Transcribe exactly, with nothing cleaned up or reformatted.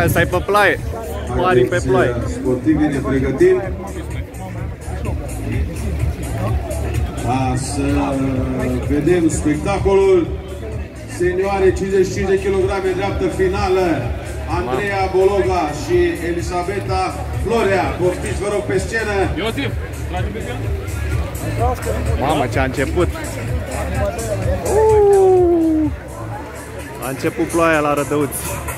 Stai pe ploaie. Mari pe ploaie. Sportivii ne pregătim ca să vedem spectacolul. Senioare cincizeci și cinci de kilograme, dreaptă finală. Andreea Bologa și Elisabeta Florea. Poftiți, vă rog, pe scenă. Iosif, tragi pe scenă. Mamă, ce a început! Uh! A început ploaia la Rădăuți.